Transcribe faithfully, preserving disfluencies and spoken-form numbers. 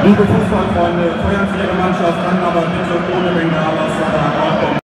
Liebe Fußballfreunde, feuern Sie Ihre Mannschaft an, aber bitte ohne Bengalas oder Rauchbomben.